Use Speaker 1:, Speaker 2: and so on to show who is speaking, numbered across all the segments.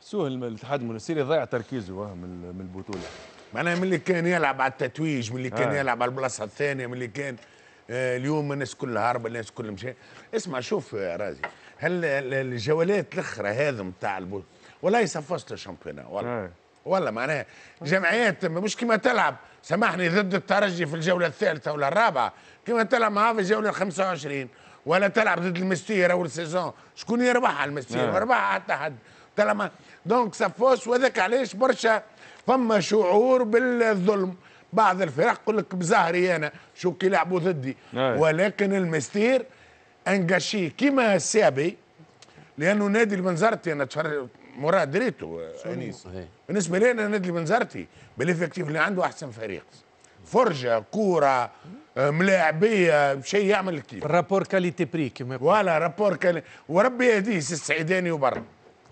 Speaker 1: سهل الاتحاد المنستيري ضيع تركيزه من البطوله.
Speaker 2: معناها من اللي كان يلعب على التتويج، من اللي كان يلعب على البلاصه الثانيه، من اللي كان اليوم الناس كلها هاربه، الناس كلها مشى. اسمع شوف يا رازي، هل الجولات الاخرى هذا نتاع ولا يصفصت الشامبيون والله معناها جمعيات مش كما تلعب سامحني ضد الترجي في الجوله الثالثه ولا الرابعه، كما تلعب معاه في الجوله 25 ولا تلعب ضد المستير او السيزون، شكون يربحها المستير؟ ما ربحها حتى حد. تلعب دونك صفوس، وذاك علاش برشا فما شعور بالظلم. بعض الفرق يقول لك بزهري انا شو كي يلعبوا ضدي، ولكن المستير انجاشي كيما السابي، لانه نادي المنزرتي انا تفرج مراد دريتو انيس بالنسبه لي انا نادي المنزرتي بالافكتيف اللي عنده احسن فريق، فرجه كوره ملاعبيه شيء يعمل كيف
Speaker 3: رابور كاليتي بري كيما
Speaker 2: ولا رابور وربي يهديه السعيداني وبرا.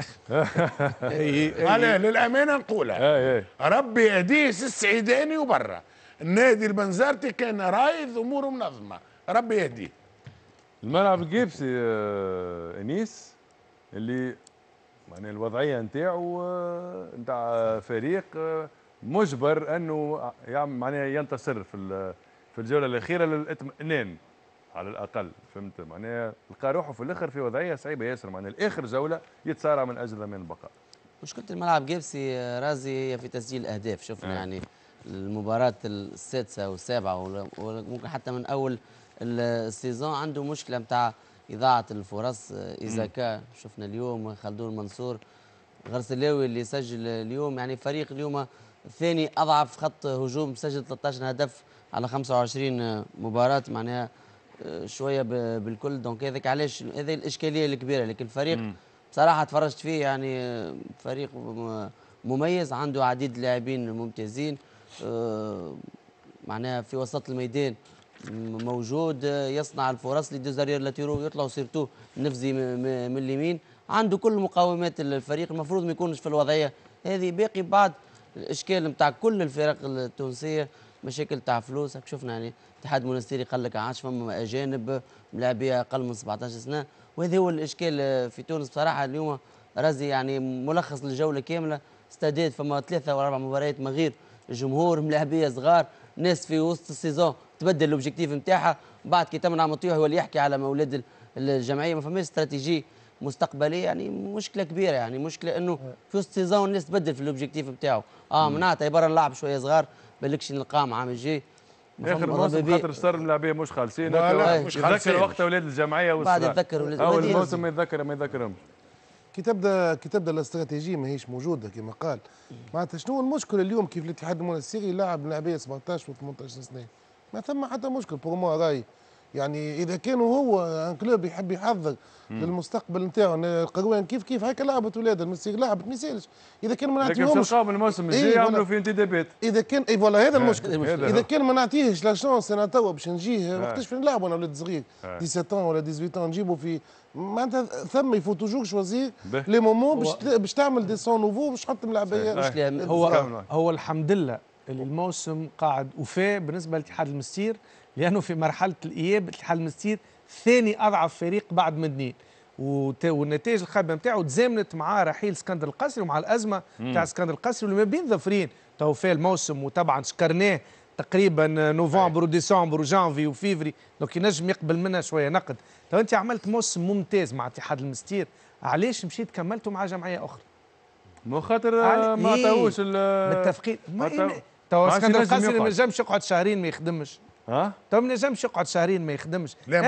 Speaker 2: انا للامانه نقولها ربي يهديه السعيداني وبرا. النادي البنزرتي كان رايد اموره منظمه، ربي يهديه.
Speaker 1: الملعب الجيبسي انيس اللي يعني الوضعيه نتاعو نتاع فريق مجبر انه يعمل معناها ينتصر في الجوله الاخيره للاطمئنان على الاقل، فهمت معناها لقى روحه في الاخر في وضعيه صعيبه ياسر، معناها الاخر جوله يتصارع من اجل ضمان البقاء.
Speaker 4: مشكله الملعب جيبسي رازي هي في تسجيل الاهداف، شفنا يعني المباراه السادسه والسابعه وممكن حتى من اول السيزون عنده مشكله نتاع إضاعة الفرص. إذا كان شفنا اليوم خلدون منصور غرسلاوي اللي سجل اليوم، يعني فريق اليوم ثاني أضعف خط هجوم، سجل 13 هدف على 25 مباراة، معناها شوية بالكل. دونك هذاك علاش هذه الإشكالية الكبيرة. لكن الفريق بصراحة تفرجت فيه، يعني فريق مميز، عنده عديد لاعبين ممتازين، معناها في وسط الميدان موجود يصنع الفرص لدوزارير لاتيرو يطلعوا سيرتو نفزي من اليمين، عنده كل مقومات الفريق، المفروض ما يكونش في الوضعيه هذه. باقي بعض الاشكال نتاع كل الفرق التونسيه، مشاكل تاع فلوس. شفنا يعني اتحاد منستيري قال لك عادش فما اجانب ملاعبيه اقل من 17 سنه، وهذا هو الاشكال في تونس بصراحه. اليوم رازي يعني ملخص للجوله كامله، استادات فما 3 أو 4 مباريات من غير جمهور، ملاعبيه صغار، ناس في وسط السيزون تبدل الاوبجيكتيف نتاعها، بعد كي تمنع مطيح هو اللي يحكي على مولد الجمعيه، ما فماش استراتيجيه مستقبليه. يعني مشكله كبيره، يعني مشكله انه في وسط السيزون الناس تبدل في الاوبجيكتيف نتاعو. معناتها برا نلعب شويه صغار بالكش نلقاه عام الجاي
Speaker 1: اخر موسم خاطر صار الملاعبيه مش خالصين.
Speaker 2: لا مش خالصين.
Speaker 1: يتذكر وقت اولاد الجمعيه
Speaker 4: بعد يتذكر
Speaker 1: اول موسم ما يتذكرهمش.
Speaker 5: كي تبدا الاستراتيجيه ماهيش موجوده كما قال. معناتها شنو المشكله اليوم كيف الاتحاد المنستيري يلعب لاعبيه 17 و18 سنه؟ ما ثم حتى مشكل بور موا راي. يعني اذا كانوا هو ان كلوب يحب يحضر للمستقبل نتاعو، القروان كيف هكا لعبت ولاد المستير لعبت ما يسالش. اذا كان ما نعطيهمش
Speaker 1: لكن تلقاهم الموسم الجاي يعملوا في انتدابات.
Speaker 5: اذا كان اي فوالا هذا المشكل. اذا كان ما نعطيهش لا شونس انا توا باش نجيه وقتاش فين نلعبوا انا ولاد صغير 17 ولا 18 نجيبوا في معناتها ثم يفو توجور شوازير لي مومون باش تعمل دي سون نوفو باش تحط ملاعبيه.
Speaker 3: هو الحمد لله الموسم قاعد وفاء بالنسبه للاتحاد المستير، لانه في مرحله الاياب الاتحاد المستير ثاني اضعف فريق بعد مدنين، والنتائج الخايبه نتاعو تزامنت مع رحيل اسكندر القصري ومع الازمه نتاع اسكندر القصري واللي ما بين ظفرين تو فاء الموسم. وطبعا شكرناه تقريبا نوفمبر وديسمبر وجانفي وفيفري، دونك ينجم يقبل منها شويه نقد. تو انت عملت موسم ممتاز مع اتحاد المستير، علاش مشيت كملته مع جمعيه اخرى؟
Speaker 1: مو خاطر ما عطاوش
Speaker 3: بالتفقيد. تو اسكندر القصري ما نجمش يقعد شهرين ما يخدمش. تو ما نجمش يقعد شهرين ما يخدمش.
Speaker 2: لا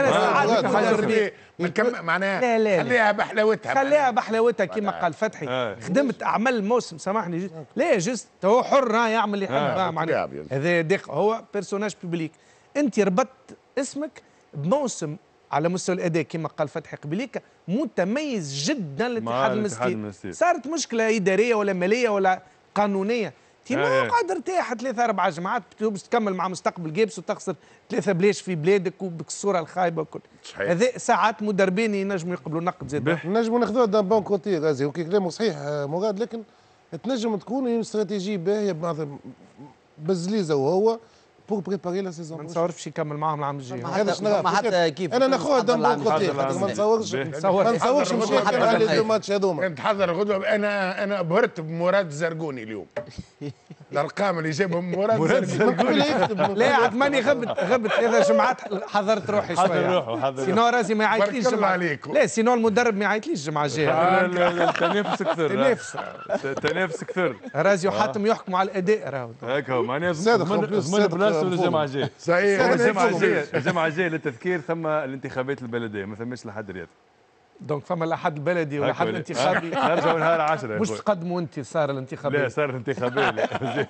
Speaker 2: معناها خليها بحلاوتها،
Speaker 3: خليها بحلاوتها كما قال فتحي. خدمت اعمال الموسم سامحني لا جست هو حر يعمل اللي يحب. معناها هذا دقيق، هو بيرسوناج بوبليك. انت ربطت اسمك بموسم على مستوى الاداء كما قال فتحي قبليك متميز جدا للاتحاد المستير. صارت مشكله اداريه ولا ماليه ولا قانونيه، ما قاعد ارتاح 3 4 جماعات باش تكمل مع مستقبل جيبس وتخسر 3 بلاش في بلادك وبالصوره الخايبه وكل. هذا ساعات مدربين ينجموا يقبلوا نقد زاد.
Speaker 5: نجموا ناخذوها دان بون كوتي غازي وكي كلامه صحيح مراد، لكن تنجم تكون استراتيجيه باهيه بزليزه وهو بور بريباري لا سيزون.
Speaker 3: ما نتصورش باش يكمل معاهم العام الجاي.
Speaker 4: ما حتى كيف
Speaker 5: انا ناخذها دم قلت ما نتصورش مش على لي دو ماتش هذوما.
Speaker 2: نتحضر غدوه. انا ابهرت بمراد الزرقوني اليوم. الارقام اللي جابهم مراد الزرقوني.
Speaker 3: لا عثماني غبت 3 جمعات حضرت روحي شويه. سينو رازي ما يعيطليش الجمعه. لا سينو المدرب ما يعيطليش الجمعه الجايه.
Speaker 1: التنافس كثر. التنافس كثر.
Speaker 3: رازي وحاتم يحكموا على الاداء راهو.
Speaker 1: هكا هو معناها ضمن بلاصته الجمعه الجايه.
Speaker 2: صحيح.
Speaker 1: الجمعه الجايه للتذكير ثم الانتخابات البلديه ما ثماش لحد رياضي.
Speaker 3: دونك فما الاحد البلدي والاحد الانتخابي.
Speaker 1: نرجعوا نهار 10
Speaker 3: مش تقدموا انت صار الانتخابي.
Speaker 1: لا صار الانتخابي.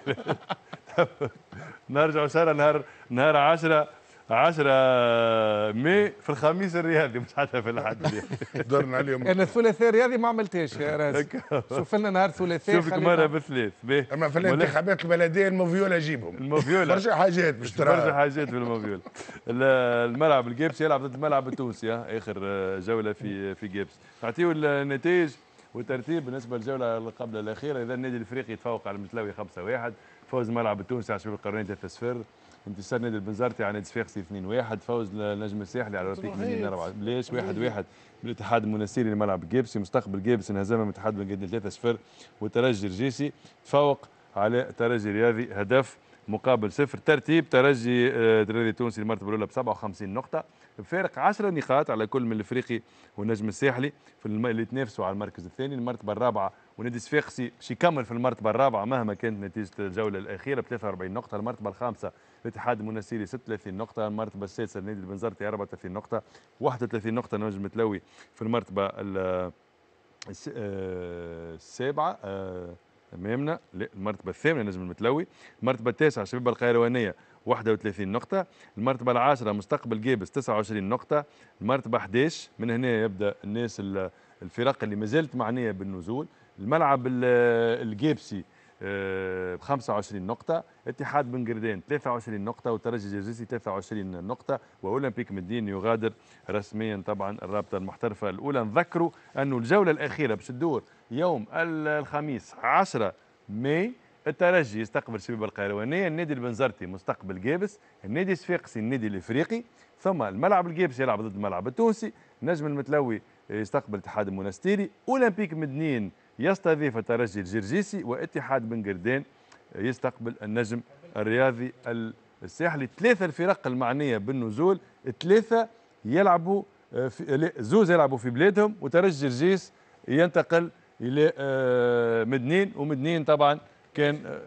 Speaker 1: نرجعوا صار نهار 10 ماي في الخميس الرياضي مش حتى في الاحد الرياضي.
Speaker 2: درنا عليهم.
Speaker 3: انا الثلاثاء الرياضي ما عملتهاش يا رازي. شوف لنا نهار ثلاثاء.
Speaker 1: شوفك مره بثلاث.
Speaker 2: اما في الانتخابات البلديه الموفيولا جيبهم.
Speaker 1: الموفيولا
Speaker 2: برشا حاجات باش ترى.
Speaker 1: برشا حاجات في الموفيولا. الملعب الجيبسي يلعب ضد الملعب التونسي اخر جوله في جيبس. نعطيو النتائج والترتيب بالنسبه للجوله اللي قبل الاخيره. اذا النادي الافريقي يتفوق على المتلاوي 5-1. فوز الملعب التونسي على شباب القرنين 3-0. انتصار نادي البنزرتي على نادي صفاقسي 2-1. فوز النجم الساحلي على رفيق مدينة 4 بلاش 1-1 بالاتحاد المنستيري لملعب جيبسي. مستقبل جيبسي انهزم من الاتحاد بن 3-0. والترجي الرجيسي تفوق على ترجي رياضي هدف مقابل 0. ترتيب ترجي التونسي المرتبه الاولى ب 57 نقطه بفارق 10 نقاط على كل من الافريقي والنجم الساحلي في اللي يتنافسوا على المركز الثاني. المرتبه الرابعه ونادي صفاقسي باش يكمل في المرتبه الرابعه مهما كانت نتيجه الجوله الاخيره ب 43 نقطه. المرتبه الخامسه الاتحاد المنستيري 36 نقطه. المرتبه السادسه النادي البنزرتي 34 نقطه. 31 نقطه النجم المتلوي في المرتبه السابعه امامنا. لا المرتبه الثامنه النجم المتلوي. المرتبه التاسعه شباب القيروانيه 31 نقطة. المرتبة العاشرة مستقبل جيبس 29 نقطة. المرتبة 11 من هنا يبدأ الناس الفرق اللي ما زالت معنية بالنزول. الملعب الجيبسي ب 25 نقطة. اتحاد بن قردان 23 نقطة. وترجي الجرجيسي 23 نقطة. وأولمبيك مدين يغادر رسميا طبعا الرابطة المحترفة الأولى. نذكروا أنه الجولة الأخيرة باش تدور يوم الخميس 10 ماي. الترجي يستقبل شباب القيروانيه. النادي البنزرتي مستقبل جيبس. النادي الصفاقسي النادي الافريقي. ثم الملعب الجيبسي يلعب ضد الملعب التونسي. النجم المتلوي يستقبل الاتحاد المنستيري. اولمبيك مدنين يستضيف الترجي الجرجيسي. واتحاد بن قردان يستقبل النجم الرياضي الساحلي. 3 الفرق المعنيه بالنزول. 3 يلعبوا زوز يلعبوا في بلادهم. وترجي جرجيس ينتقل الى مدنين. ومدنين طبعا كان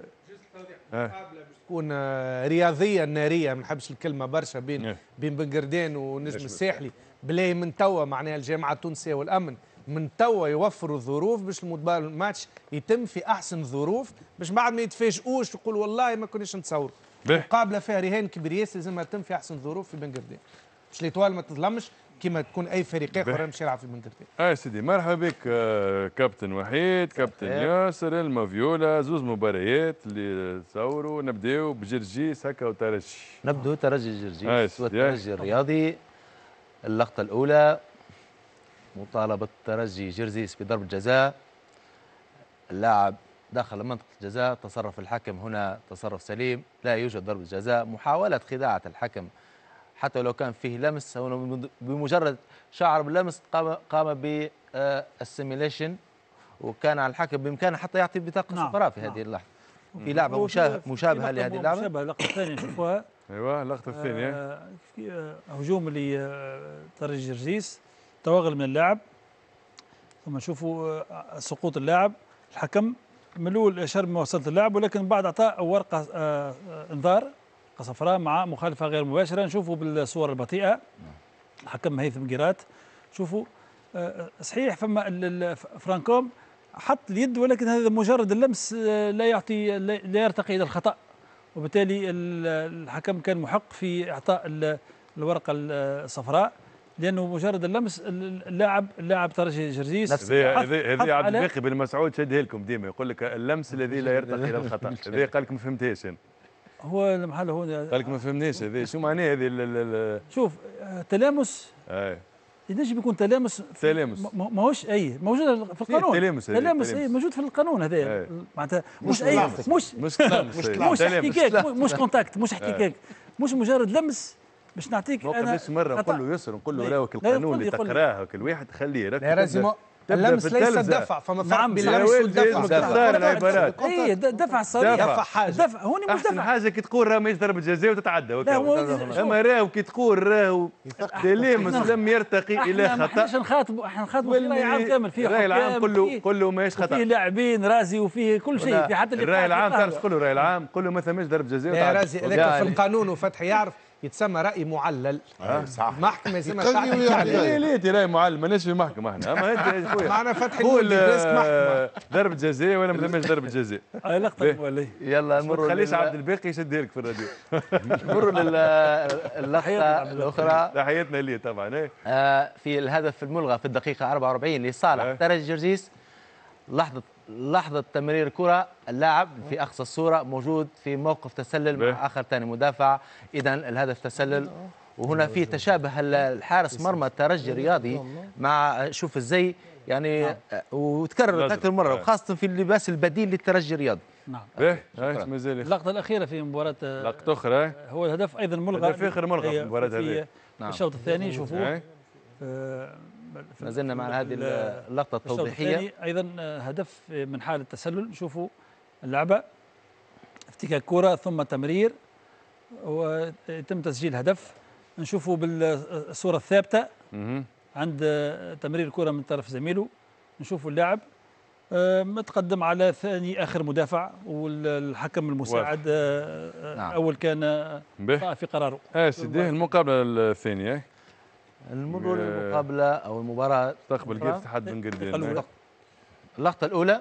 Speaker 3: تكون رياضيه ناريه. ما نحبش الكلمه برشا بين بن قردان والنجم الساحلي. بلاي من توا معناها الجامعه التونسيه والامن من توا يوفروا الظروف باش الماتش يتم في احسن ظروف باش بعد ما يتفاجئوش يقول والله ما كناش نتصوروا. مقابله فيها رهان كبير ياسر لازمها تتم في احسن ظروف في بن قردان باش ليتوال ما تظلمش كما تكون اي فريق اخر مش يلعب في بن قردان.
Speaker 1: سيدي مرحبا بك كابتن وحيد كابتن ياسر. المافيولا زوز مباريات اللي تصوروا. نبداو بجرجيس هكا وترجي.
Speaker 6: نبدو ترجي جرجيس والترجي الرياضي. اللقطة الأولى مطالبة ترجي جرجيس بضربة جزاء. اللاعب داخل منطقة الجزاء. تصرف الحكم هنا تصرف سليم. لا يوجد ضربة جزاء. محاولة خداعة الحكم حتى لو كان فيه لمس. بمجرد شعر باللمس قام بالسيميليشن. وكان على الحكم بإمكانه حتى يعطي بطاقة صفراء في هذه اللحظة. في لعبة مشابهة لهذه اللعبة.
Speaker 7: مشابهة. اللقطة الثانية نشوفوها.
Speaker 1: ايوه اللقطة الثانية.
Speaker 7: هجوم لترجي جرجيس. توغل من اللاعب. ثم نشوفوا سقوط اللاعب. الحكم من الأول أشار بمواصلة اللاعب ولكن بعد أعطاء ورقة إنذار صفراء مع مخالفة غير مباشرة. نشوفوا بالصور البطيئة الحكم هيثم قيرات. شوفوا صحيح فما فرانكوم حط اليد ولكن هذا مجرد اللمس لا يرتقي إلى الخطأ. وبالتالي الحكم كان محق في إعطاء الورقة الصفراء لأنه مجرد اللمس. اللاعب ترجي جرجيس
Speaker 1: هذه عبد الباقي بن مسعود شدها لكم ديما يقول لك اللمس الذي لا يرتقي إلى الخطأ. هذه قال لك ما فهمتهاش أنا.
Speaker 7: هو المحل هو
Speaker 1: قال لك ما فهمناش هذه شو معناه هذه
Speaker 7: شوف تلامس ينجم يكون تلامس ماهوش اي موجود في القانون. تلامس اي موجود في القانون هذا معناتها مش اي مش احتكاك مش كونتاكت مش احتكاك مش مجرد لمس باش نعطيك
Speaker 1: انا مرة نقول له يسر نقول له راهو القانون اللي تقراه كل واحد خليه
Speaker 3: لازم اللمس ليس الدفع، فما فرق بين اللمس والدفع.
Speaker 1: تختار العبارات.
Speaker 7: اي دفع صريح.
Speaker 3: دفع حاجه.
Speaker 7: دفع هوني مش دفع.
Speaker 1: حاجه كي تقول راه ماهيش ضربة جزاء وتتعدى. اما راهو كي تقول راهو تلامس لم يرتقي الى خطا.
Speaker 7: احنا نخاطبوا في راي عام كامل، فيه
Speaker 1: الراي العام كله ماهيش خطا.
Speaker 7: فيه لاعبين رازي وفيه كل شيء، في حتى
Speaker 1: الراي العام تعرف شكون الراي العام؟ كله ما ثماش ضربة جزاء
Speaker 3: وتعدى. رازي هذاك في القانون وفتحي يعرف يتسمى رأي معلل.
Speaker 2: صح.
Speaker 3: محكمة يسمى
Speaker 1: ليه رأي معلل ماناش في محكمة احنا. اما انت خويا
Speaker 3: معنا فتحي قول
Speaker 1: ضربة جزاء ولا ما ثماش ضربة جزاء.
Speaker 7: لقطة مولي.
Speaker 6: يلا نمروا.
Speaker 1: ما تخليش عبد الباقي يشدها لك في الراديو.
Speaker 6: نمروا للقطة الأخرى.
Speaker 1: تحياتنا ليه طبعا.
Speaker 6: في الهدف الملغى في الدقيقة 44 لصالح ترجي جرجيس. لحظة تمرير كرة، اللاعب في أقصى الصورة موجود في موقف تسلل مع آخر ثاني مدافع، إذا الهدف تسلل. وهنا في تشابه الحارس مرمى الترجي الرياضي مع شوف الزي يعني، وتكرر أكثر مرة وخاصة في اللباس البديل للترجي الرياضي.
Speaker 7: نعم. اللقطة الأخيرة في مباراة
Speaker 1: لقطة أخرى
Speaker 7: هو الهدف أيضا ملغى.
Speaker 1: هدف آخر ملغى في المباراة هذه.
Speaker 7: الشوط الثاني شوفوه.
Speaker 6: ما زلنا مع هذه اللقطة التوضيحية.
Speaker 7: أيضا هدف من حالة تسلل. شوفوا اللعبة افتكاك كرة ثم تمرير ويتم تسجيل هدف. نشوفوا بالصورة الثابتة عند تمرير كرة من طرف زميله. نشوفوا اللاعب متقدم على ثاني آخر مدافع، والحكم المساعد أول كان في قراره.
Speaker 1: سيدي المقابلة الثانية.
Speaker 6: المرور للمقابلة أو المباراة
Speaker 1: تقبل كيف اتحاد بن قردين.
Speaker 6: اللقطة الأولى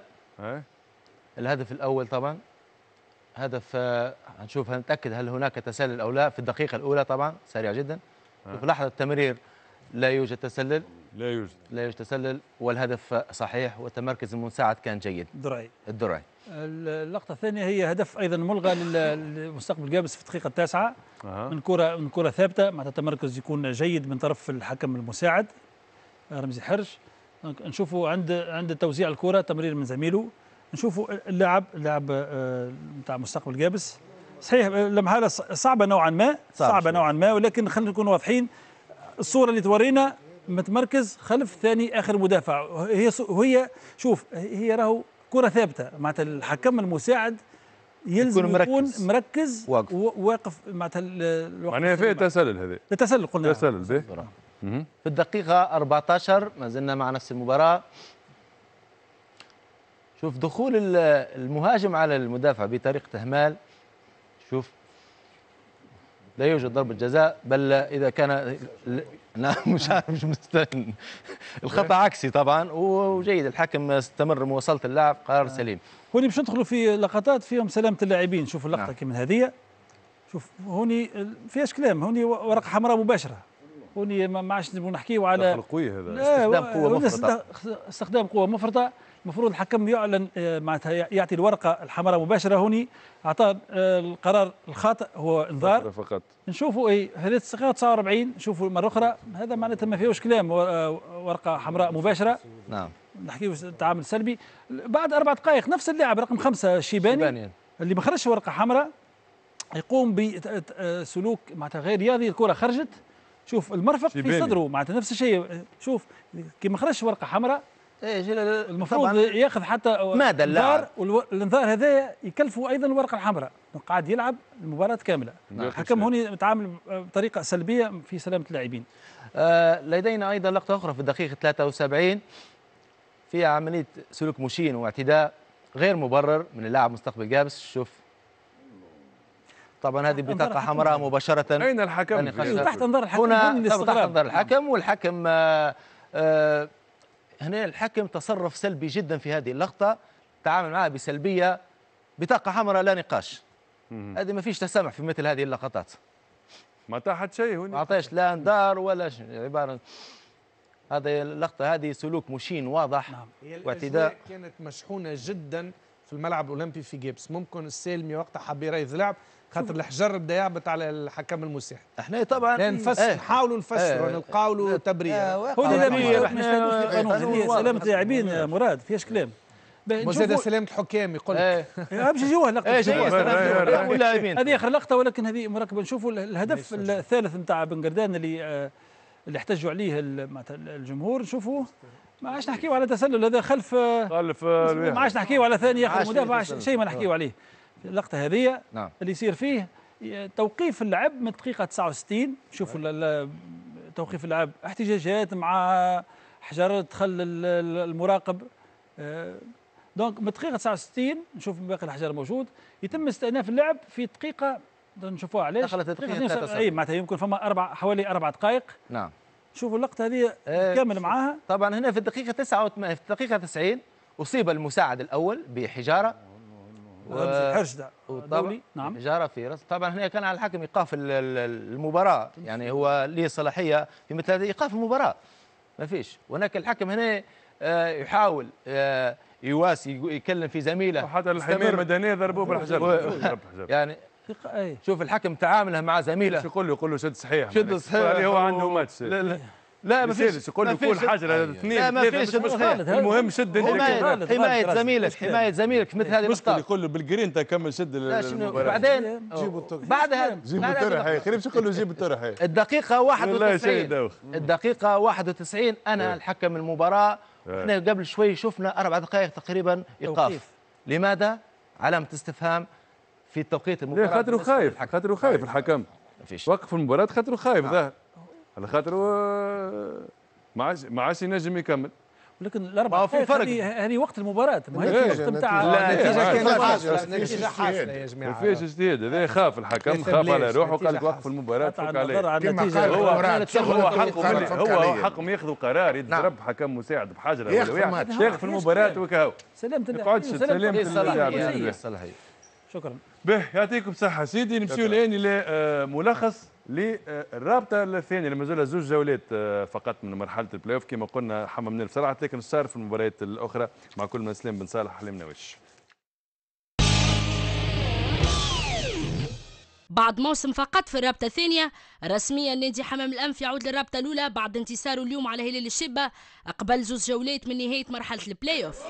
Speaker 6: الهدف الأول طبعا هدف هنشوف هنتأكد هل هناك تسلل أو لا في الدقيقة الأولى طبعا سريع جدا. في لحظة التمرير لا يوجد تسلل.
Speaker 1: لا يوجد تسلل
Speaker 6: والهدف صحيح والتمركز المساعد كان جيد. الدرعي.
Speaker 7: اللقطة الثانية هي هدف أيضا ملغى لمستقبل جابس في الدقيقة 9 من كرة ثابتة مع التمركز يكون جيد من طرف الحكم المساعد رمزي حرش. نشوفوا عند توزيع الكرة تمرير من زميله. نشوفوا اللاعب نتاع مستقبل جابس صحيح لمحالة صعبة نوعا ما ولكن خلينا نكون واضحين. الصورة اللي تورينا متمركز خلف ثاني آخر مدافع، وهي شوف هي راهو كرة ثابتة معناتها الحكم المساعد يلزم يكون مركز واقف معناتها
Speaker 1: معناها فيه تسلل. هذه
Speaker 7: التسلل قلنا
Speaker 1: تسلل
Speaker 6: في الدقيقة 14 ما زلنا مع نفس المباراة. شوف دخول المهاجم على المدافع بطريقة إهمال. شوف لا يوجد ضربة جزاء، بل إذا كان لا مش مستني الخطأ عكسي طبعا. وجيد الحكم استمر مواصلة اللاعب قرار سليم.
Speaker 7: هوني باش ندخلوا في لقطات فيهم سلامة اللاعبين. شوف اللقطة كي من هذه. شوف هوني فيهاش كلام، هوني ورقة حمراء مباشرة. هوني ما عادش نبغوا نحكيوا على
Speaker 1: قوية هذا
Speaker 6: استخدام قوة مفرطة.
Speaker 7: استخدام قوة مفرطة. المفروض الحكم يعلن معناتها يعطي الورقة الحمراء مباشرة. هوني أعطى القرار الخاطئ هو انذار فقط. نشوفوا هذه الدقيقة 49. نشوفوا مرة أخرى هذا معناتها ما فيهوش كلام، ورقة حمراء مباشرة.
Speaker 6: نعم.
Speaker 7: نحكيو تعامل سلبي. بعد 4 دقائق نفس اللاعب رقم 5 الشيباني اللي ما خرجش ورقة حمراء يقوم بسلوك معناتها غير رياضي. الكرة خرجت. شوف المرفق في صدره معناتها نفس الشيء. شوف كي ما خرجش ورقة حمراء المفروض ياخذ حتى
Speaker 6: ماذا اللاعب
Speaker 7: والانذار هذا يكلفه ايضا الورقه الحمراء. قاعد يلعب المباراه كامله. الحكم هوني متعامل بطريقه سلبيه في سلامه اللاعبين.
Speaker 6: لدينا ايضا لقطه اخرى في الدقيقه 73 فيها عمليه سلوك مشين واعتداء غير مبرر من اللاعب مستقبل جابس. شوف طبعا هذه بطاقه حمراء مباشره.
Speaker 1: اين الحكم؟
Speaker 7: تحت انظار الحكم.
Speaker 6: هنا تحت انظار الحكم. والحكم هنا الحكم تصرف سلبي جدا في هذه اللقطة، تعامل معها بسلبية. بطاقة حمراء لا نقاش. هذه ما فيش تسامح في مثل هذه اللقطات.
Speaker 1: ما تاحت شيء هنا.
Speaker 6: ما عطاش لا انذار ولا عبارة. هذه اللقطة هذه سلوك مشين واضح. واعتداء.
Speaker 3: كانت مشحونة جدا في الملعب الأولمبي في جيبس. ممكن السالمي وقتها حب يريض لعب خاطر الحجر بدا يهبط على الحكم المساعد.
Speaker 6: احنا طبعا
Speaker 3: نحاولوا نفسروا ونلقاو له تبرير.
Speaker 7: هو اللي احنا قانون سلامة اللاعبين مراد فيهاش كلام.
Speaker 3: وزاد سلامة الحكام يقول لك
Speaker 7: امشي جوه لقطه
Speaker 6: واللاعبين
Speaker 7: هذه اخر لقطه، ولكن هذه مراقبه. نشوفوا الهدف الثالث نتاع بن قردان اللي احتجوا عليه الجمهور. نشوفوا ما عادش نحكيو على تسلل، هذا خلف ما عادش نحكيو على ثاني ياخذ مدافع، شيء ما نحكيو عليه. اللقطه هذه اللي يصير فيه توقيف اللعب من الدقيقه 69. شوفوا توقيف اللعب، احتجاجات مع حجر دخل المراقب. دونك من الدقيقه 69 نشوف باقي الحجر موجود، يتم استئناف اللعب في دقيقه نشوفوها علاش
Speaker 6: دخلت الدقيقه
Speaker 7: اي معناتها يمكن فما حوالي 4 دقائق.
Speaker 6: نعم
Speaker 7: شوفوا اللقطه هذه كامل معاها.
Speaker 6: طبعا هنا في الدقيقه 89 في الدقيقه 90 اصيب المساعد الاول بحجاره
Speaker 7: حرش
Speaker 6: دولي. نعم حجاره في راس. طبعا هنا كان على الحكم ايقاف المباراه، يعني هو ليه صلاحيه في مثل هذا ايقاف المباراه ما فيش. وهناك الحكم هنا يحاول يواسي يكلم في زميله،
Speaker 1: وحتى الحمايه المدنيه ضربوه بالحجر
Speaker 6: يعني شوف الحكم تعامله مع زميله،
Speaker 1: يقول له شد صحيح،
Speaker 6: شد صحيح
Speaker 1: اللي هو عنده ماتش.
Speaker 6: لا ما فيش،
Speaker 1: يقول له كل حاجه اثنين
Speaker 6: لا ما فيش.
Speaker 1: المهم شد
Speaker 6: حمايه زميلك في مثل هذه
Speaker 1: المشكله. يقول له بالجرين تكمل شد
Speaker 6: المباراه. بعدين بعدها
Speaker 1: جيبوا الطرح، خلينا نقول له جيب الطرح.
Speaker 6: الدقيقه 91 انا الحكم المباراه. احنا قبل شوي شفنا 4 دقائق تقريبا ايقاف. لماذا؟ علامه استفهام في توقيت المباراه.
Speaker 1: خاطره خايف الحكم. وقف المباراه خاطره خايف ظاهر، على خاطر ما عادش ينجم يكمل.
Speaker 7: ولكن الاربع
Speaker 6: في فرق.
Speaker 7: هذه وقت المباراه، ما هي الوقت نتاع
Speaker 3: النتيجه حاصله يا جماعه.
Speaker 1: ما فيش اجتهاد، هذا خاف الحكم، خاف على روحه وقال لك وقف المباراه فك عليه. هو حقهم ياخذوا قرار يتضرب حكم مساعد بحجره ياخذ المباراه وكهو.
Speaker 7: سلامة
Speaker 1: يقعدش سلامة
Speaker 7: الصلاحيه. شكرا.
Speaker 1: به يعطيكم صحة سيدي. نمشيو الآن إلى ملخص للرابطة الثانية اللي مازال زوج جولات فقط من مرحلة البلاي اوف كما قلنا حممنا بسرعة، لكن صار في المباريات الأخرى مع كل من سلام بن صالح حليم نوش.
Speaker 8: بعد موسم فقط في الرابطة الثانية رسميا نادي حمام الأنف يعود للرابطة الأولى بعد انتصاره اليوم على هلال الشبة قبل زوج جولات من نهاية مرحلة البلاي اوف.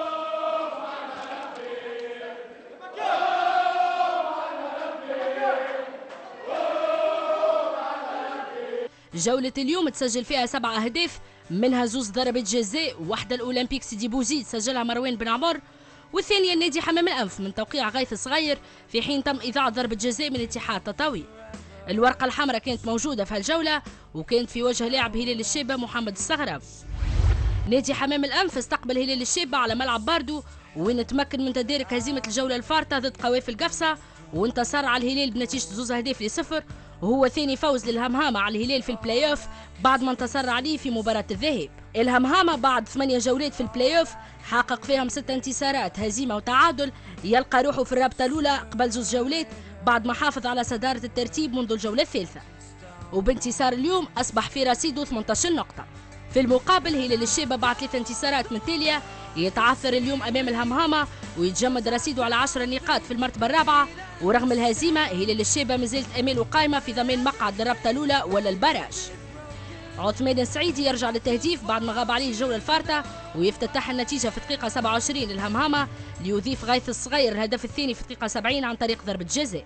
Speaker 8: جولة اليوم تسجل فيها 7 أهداف، منها 2 ضربات جزاء، واحدة الأولمبيك سيدي بوزيد سجلها مروان بن عمر، والثانية النادي حمام الأنف من توقيع غيث صغير، في حين تم إذاعة ضربة جزاء من اتحاد تطاوي. الورقة الحمراء كانت موجودة في هالجولة وكانت في وجه لاعب هلال الشابة محمد الصغراب. نادي حمام الأنف استقبل هلال الشابة على ملعب باردو وين تمكن من تدارك هزيمة الجولة الفارطة ضد قوافل قفصة، وانتصر على الهلال بنتيجة 2 أهداف ل0، وهو ثاني فوز للهمهامة على الهلال في البلاي اوف بعد ما انتصر عليه في مباراة الذهاب. الهمهامة بعد 8 جولات في البلاي اوف حقق فيهم 6 انتصارات، هزيمة وتعادل، يلقى روحه في الرابطة الأولى قبل 2 جولات بعد ما حافظ على صدارة الترتيب منذ الجولة الثالثة، وبانتصار اليوم أصبح في رصيده 18 نقطة. في المقابل هلال الشابة بعد 3 انتصارات متتالية يتعثر اليوم أمام الهمهامة ويتجمد رصيده على 10 نقاط في المرتبة الرابعة، ورغم الهزيمة هلال الشابة مازالت أماله قائمة في ضمان مقعد للرابطة الأولى ولا البراج. عثمان السعيدي يرجع للتهديف بعد ما غاب عليه الجولة الفارطة ويفتتح النتيجة في دقيقة 27 للهمهامة ليضيف غيث الصغير الهدف الثاني في دقيقة 70 عن طريق ضربة جزاء.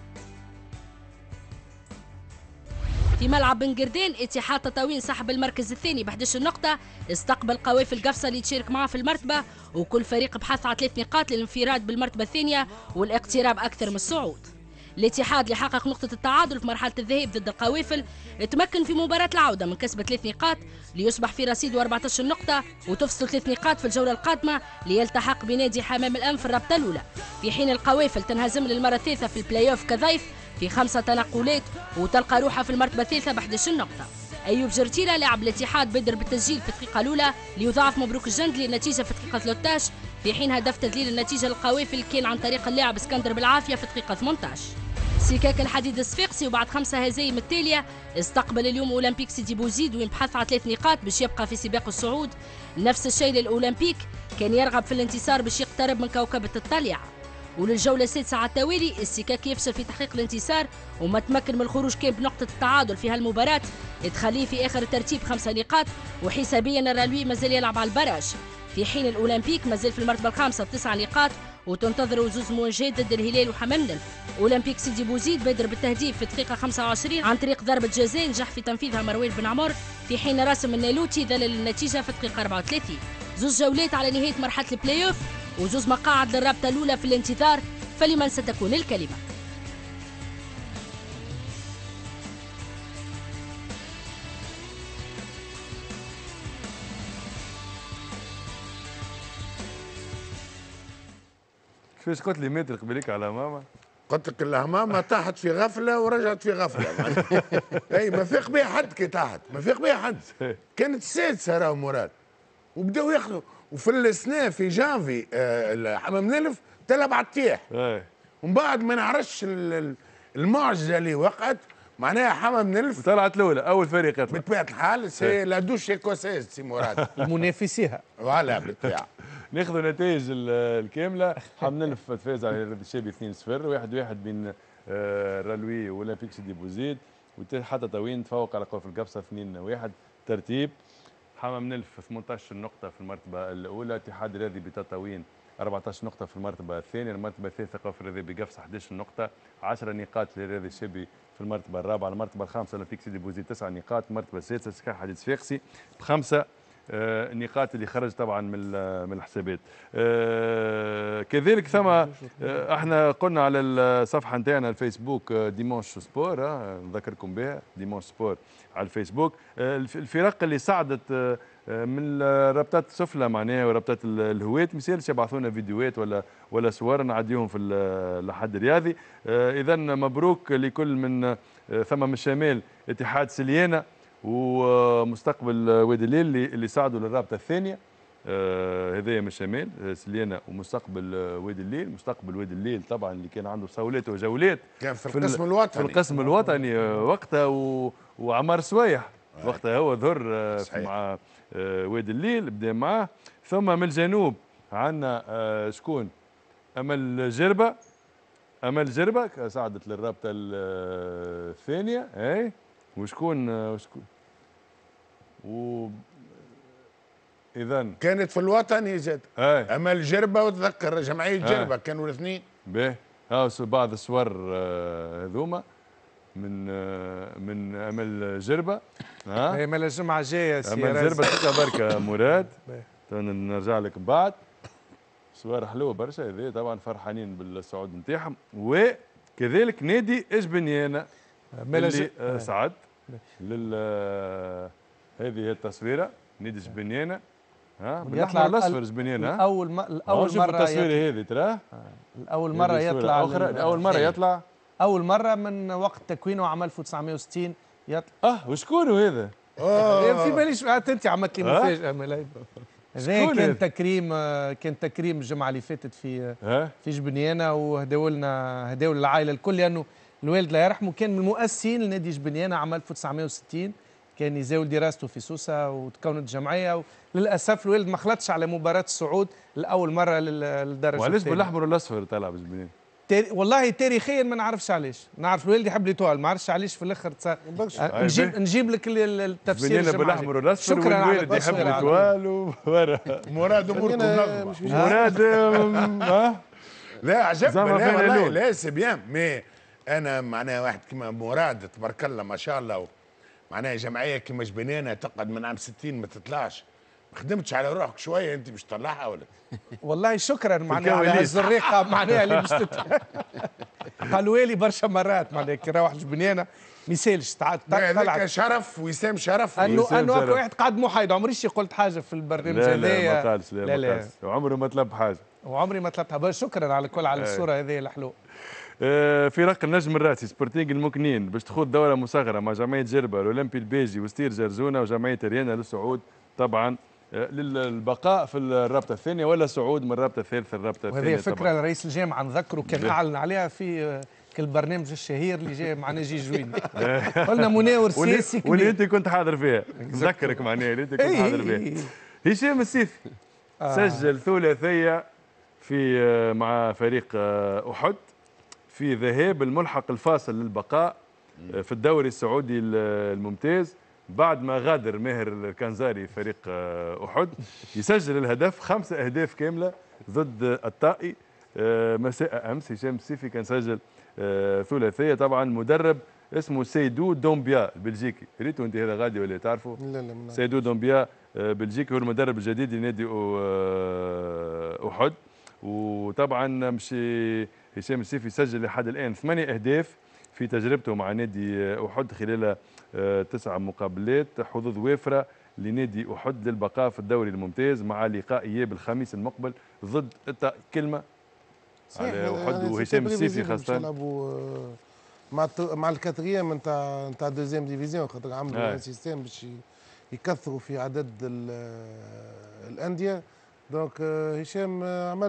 Speaker 8: في ملعب بن قردان اتحاد تطاوين سحب المركز الثاني ب 11 نقطة، استقبل قوافل قفصة اللي تشارك معه في المرتبة، وكل فريق بحث على 3 نقاط للانفراد بالمرتبة الثانية والاقتراب أكثر من الصعود. الاتحاد اللي حقق نقطة التعادل في مرحلة الذهاب ضد القوافل تمكن في مباراة العودة من كسب 3 نقاط ليصبح في رصيده 14 نقطة وتفصل 3 نقاط في الجولة القادمة ليلتحق بنادي حمام الأنف في الرابطة الأولى، في حين القوافل تنهزم للمرة الثالثة في البلاي اوف كضيف في 5 تنقلات وتلقى روحها في المرتبة الثالثة ب 11 نقطة. أيوب جرتيلة لاعب الاتحاد بدر بالتسجيل في الدقيقة الأولى ليضاعف مبروك الجندلي النتيجة في الدقيقة 13، في حين هدف تدليل النتيجة للقوافل كان عن طريق اللاعب اسكندر بالعافية في الدقيقة 18. سكاك الحديد الصفاقسي وبعد 5 هزايم التالية استقبل اليوم أولمبيك سيدي بوزيد وين بحث على 3 نقاط باش يبقى في سباق الصعود. نفس الشيء للأولمبيك كان يرغب في الانتصار باش يقترب من كوكبة الطليعة. وللجولة السادسة على التوالي السكاك يفشل في تحقيق الانتصار وما تمكن من الخروج كان بنقطة التعادل في هالمباراة تخليه في آخر الترتيب 5 نقاط، وحسابيا الرالوي مازال يلعب على البراج، في حين الأولمبيك مازال في المرتبة الخامسة ب9 نقاط وتنتظر زوز مواجهات ضد الهلال وحمام نلف. أولمبيك سيدي بوزيد بادر بالتهديف في الدقيقة 25 عن طريق ضربة جزاء نجح في تنفيذها مروان بن عمر، في حين راسم النالوتي ذلل النتيجة في الدقيقة 34. زوز جولات على نهاية مرحلة البلاي اوف وزوز مقاعد للرابطة الأولى في الانتظار، فلمن ستكون الكلمة؟
Speaker 1: كيفاش قلت لي متر قبليك على ماما؟
Speaker 2: قلت لك الهمامة طاحت في غفلة ورجعت في غفلة. اي ما فيق بها حد كي طاحت، ما فيق بها حد. كانت السادسة راهو مراد. وبداو ياخذوا وفي السنة في جانفي حمام نلف تلعب على التيح. ومن بعد ما نعرفش المعجزة اللي وقعت معناها حمام نلف
Speaker 1: طلعت الأولى أول فريق يطلع.
Speaker 2: بطبيعة الحال سي لا دوش ايكوسيز سي مراد.
Speaker 3: منافسيها.
Speaker 2: فوالا بالطبيعة.
Speaker 1: ناخذ النتائج الكامله. حمام نلف فاز على الرد الشابي 2-0، 1-1 بين رالوي واولمبيك سيدي بوزيد، وحتى طوين تفوق على قوف القبصه 2-1 ترتيب. حمام نلف 18 نقطه في المرتبه الاولى، اتحاد الرياضي بتطاوين 14 نقطه في المرتبه الثانيه، المرتبه الثالثه قوف الرياضي بقفصه 11 نقطه، 10 نقاط للرياضي الشابي في المرتبه الرابعه، المرتبه الخامسه اولمبيك سيدي بوزيد 9 نقاط، المرتبه السادسه سكاح حديد صفاقسي ب5 النقاط اللي خرج طبعا من الحسابات. كذلك ثم احنا قلنا على الصفحه نتاعنا الفيسبوك ديمونش سبور، نذكركم بها ديمونش سبور على الفيسبوك، الفرق اللي صعدت من رابطات السفلى معناها ورابطات الهواة، ما يسالش يبعثونا فيديوهات ولا صور نعديهم في الحد الرياضي. اذا مبروك لكل من ثم من الشمال اتحاد سليانه ومستقبل وادي الليل اللي صعدوا للرابطه الثانيه. هذايا من الشمال سليانه ومستقبل وادي الليل. مستقبل وادي الليل طبعا اللي كان عنده صولات وجولات
Speaker 2: كان في القسم الوطني،
Speaker 1: في القسم الوطني وقتها وعمار سويح وقتها هو ظهر مع وادي الليل بدا معاه. ثم من الجنوب عندنا شكون؟ امل جربه. امل جربه صعدت للرابطه الثانيه. اي وشكون اذا
Speaker 2: كانت في الوطني زاد امل جربه وتذكر جمعيه جربه كانوا الاثنين.
Speaker 1: باهي ها بعض الصور هذوما من امل جربه.
Speaker 3: ها امل الجمعه جايه
Speaker 1: سي امل جربه بركه مراد. نرجع لك بعد صور حلوه برشا. هذه طبعا فرحانين بالصعود نتاعهم. وكذلك نادي اجبنيانه اللي صعد هذه هي التصويره نادي جبنيانه. بالاحمر الاصفر جبنيانه.
Speaker 3: اول مره
Speaker 1: التصويره هذه تراه
Speaker 3: اول مره يطلع
Speaker 1: اول مره يطلع
Speaker 3: اول مره من وقت تكوينه عام 1960 يطلع.
Speaker 1: وشكون هذا؟
Speaker 3: في باليش انت عملت لي مفاجاه. هذا كان تكريم الجمعه اللي فاتت في جبنيانه، وهداو لنا العائله الكل، لانه الوالد الله يرحمه كان من المؤسسين لنادي جبنيانه عام 1960. كان يزاول دراسته في سوسه وتكونت جمعيه، وللاسف الوالد ما خلطش على مباراه الصعود لاول مره للدرجه.
Speaker 1: وعلاش بالاحمر والاصفر تلعب جبنيانه؟
Speaker 3: والله تاريخيا ما نعرفش علاش، نعرف الوالد يحب ليتوال، ما عرفش علاش في الاخر نجيب لك التفسير.
Speaker 1: جبنيانه بالاحمر والاصفر والوالد يحب ليتوال
Speaker 2: مراد اموركم منظمه.
Speaker 1: مراد
Speaker 2: لا عجبني والله لا سي بيان. مي انا معناها واحد كيما مراد تبارك الله ما شاء الله، معناها جمعيه كيما جبنيانه تقعد من عام 60 ما تطلعش. ما خدمتش على روحك شويه انت باش تطلعها ولا؟
Speaker 3: والله شكرا معناها على هالزريقه معناها اللي باش قالوا لي برشا مرات معناها كي نروح جبنيانه ما يسالش
Speaker 2: هذاك شرف وسام شرف
Speaker 3: انه هكا واحد قاعد محايد. عمريش قلت حاجه في البرنامج
Speaker 1: هذايا. لا ما قالش. لا وعمره ما طلب حاجه.
Speaker 3: وعمري ما طلبتها. شكرا على كل على الصوره هذه الحلوه.
Speaker 1: فرق النجم الراسي سبورتينغ المكنين باش تخوض دوره مصغره مع جمعيه جربه الاولمبي البيجي وستير جرزونه وجمعيه ريانا للصعود طبعا للبقاء في الرابطه الثانيه ولا صعود من الرابطه الثالثه للرابطه الثانيه.
Speaker 3: وهذه فكره رئيس الجامعه نذكره كان اعلن عليها في البرنامج الشهير اللي جاي معنا جي جوين. قلنا مناور سياسي كبير
Speaker 1: واللي انت كنت حاضر فيها. نذكرك معناها اللي انت كنت حاضر فيها. هشام السيفي سجل ثلاثيه في مع فريق أحد في ذهاب الملحق الفاصل للبقاء في الدوري السعودي الممتاز بعد ما غادر ماهر الكنزاري فريق أحد يسجل الهدف 5 أهداف كاملة ضد الطائي مساء أمس. هشام السيفي كان سجل ثلاثية. طبعا مدرب اسمه سيدو دومبيا البلجيكي، ريتو انت هذا غادي ولا تعرفه؟
Speaker 5: لا
Speaker 1: سيدو دومبيا بلجيكي هو المدرب الجديد لنادي أحد. وطبعا مشي هشام السيفي سجل لحد الآن 8 أهداف في تجربته مع نادي أحد خلال 9 مقابلات، حظوظ وافرة لنادي أحد للبقاء في الدوري الممتاز مع لقاء إياب الخميس المقبل ضد كلمة على أحد وهشام السيفي خاصة
Speaker 5: يلعبوا مع الكاتريام نتاع دوزيام ديفيزيون، خاطر عملوا سيستم باش يكثروا في عدد الأندية. دونك هشام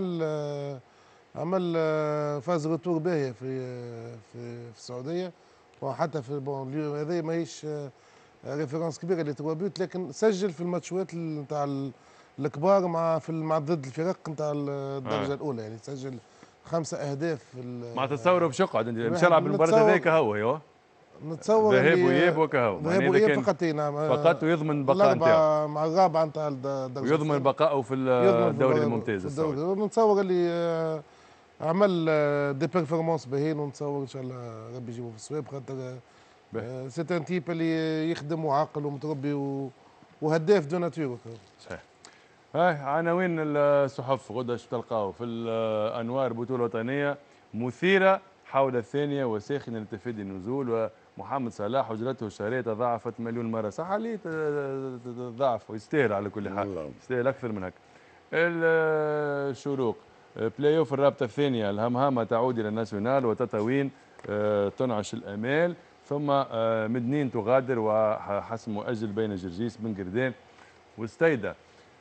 Speaker 5: عمل فاز روتور باهيه في السعوديه، وحتى في اليوم هذا ماهيش ريفيرونس كبيره اللي 3 بيوت، لكن سجل في الماتشات نتاع الكبار مع ضد الفرق نتاع الدرجه الاولى، يعني سجل 5 أهداف
Speaker 1: ما تتصوروا باش يقعد انت مش يلعب المباراه هذيك هو ايوا
Speaker 5: نتصور
Speaker 1: ذهاب واياب وكهو
Speaker 5: ذهاب واياب فقط
Speaker 1: فقط ويضمن البقاء نتاعو
Speaker 5: مع الرابعه نتاع الدرجه
Speaker 1: ويضمن بقائه في الدوري الممتاز السعودي.
Speaker 5: نتصور اللي عمل دي بيرفورمانس باهين، ونتصور ان شاء الله ربي يجيبه في الصواب، خاطر سي ان تيب اللي يخدم وعاقل ومتربي وهداف دو ناتور.
Speaker 1: صحيح. هاي عناوين الصحف غدا شو تلقاو في الانوار. بطوله وطنيه مثيره حول الثانيه وساخنه لتفادي النزول، ومحمد صلاح اجرته الشهريه تضاعفت مليون مره. صح عليه تضاعف ويستاهل على كل حال، يستاهل اكثر من هكا. الشروق بلاي اوف الرابطه الثانيه، الهمهمه تعود الى الناسيونال وتطاوين تنعش الامال، ثم مدنين تغادر وحسم مؤجل بين جرجيس بن قردان واستيدا.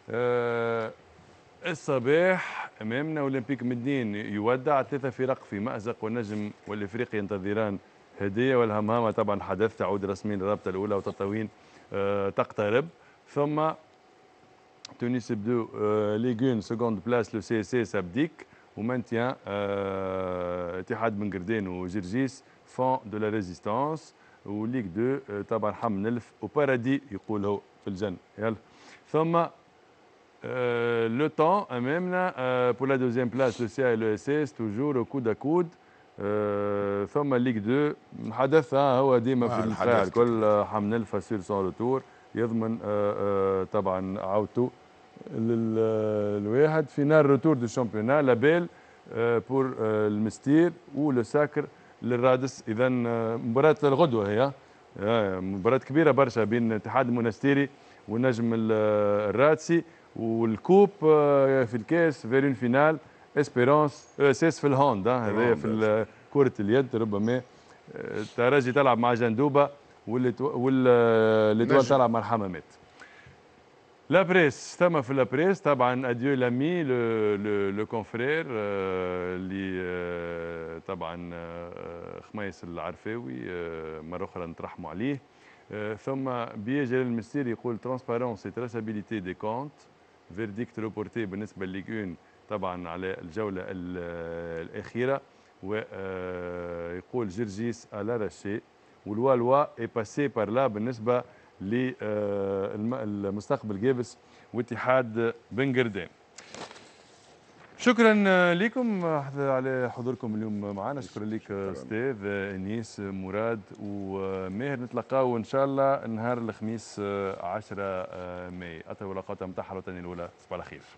Speaker 1: الصباح امامنا اولمبيك مدين يودع 3 فرق في مأزق، والنجم والافريقي ينتظران هديه، والهمهمه طبعا حدث تعود رسميا للرابطه الاولى وتطاوين تقترب. ثم تونس بدو ليغون سكوند بلاس لو سي اس اس ابديك ومانتيان اتحاد بن قردان وجرجيس فون دو لا ريزيستانس، وليغ 2 طبعا حم نلف وبارادي يقول هو في الجنه. يلا ثم لو طون امامنا بور لا دوزيام بلاس لو سي اي لو اس اس توجور كود ا كود. ثم ليغ 2 حدث هو ديما في الدفاع الكل حم نلف سير سون روتور يضمن طبعا عودته للواحد. فينال روتور دو شامبيونا لابيل بور المستير ولو ساكر للرادس. اذا مباراه الغدوه هي مباراه كبيره برشا بين الاتحاد المنستيري والنجم الرادسي، والكوب في الكاس فيرين فينال اسبيرونس اساس في الهوند هذايا في كره اليد. ربما الترجي تلعب مع جندوبه واللي تلعب مع الحمامات. لا بريس ثم في لا بريس طبعا اديو لامي لو كونفرير اللي طبعا خميس العرفاوي مره اخرى نترحموا عليه. ثم بيه جلال المستيري يقول ترانسبارونس اي تراسابيليتي دي كونت فيرديكت روبورتي بالنسبه لليغون طبعا على الجوله الاخيره، ويقول جرجيس على رشي والوالوا اي باسي بار لا بالنسبه للمستقبل جابس واتحاد بن قردان. شكرا لكم على حضوركم اليوم معنا. شكرا لك استاذ انيس مراد وماهر. نتلقاو ان شاء الله نهار الخميس 10 ماي. اطيب الاوقات متاح الوطني الاولى. تصبح على خير.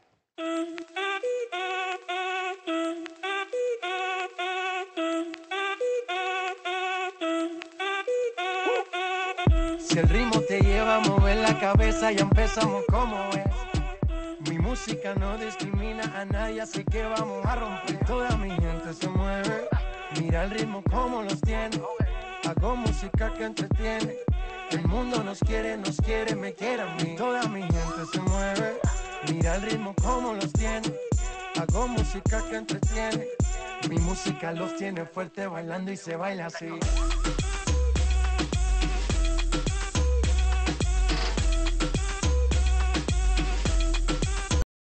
Speaker 9: Si el ritmo te lleva a mover la cabeza, ya empezamos como es. Mi música no discrimina a nadie, así que vamos a romper. Toda mi gente se mueve, mira el ritmo como los tiene. Hago música que entretiene. El mundo nos quiere, me quiere a mí. Toda mi gente se mueve, mira el ritmo como los tiene. Hago música que entretiene. Mi música los tiene fuerte bailando y se baila así.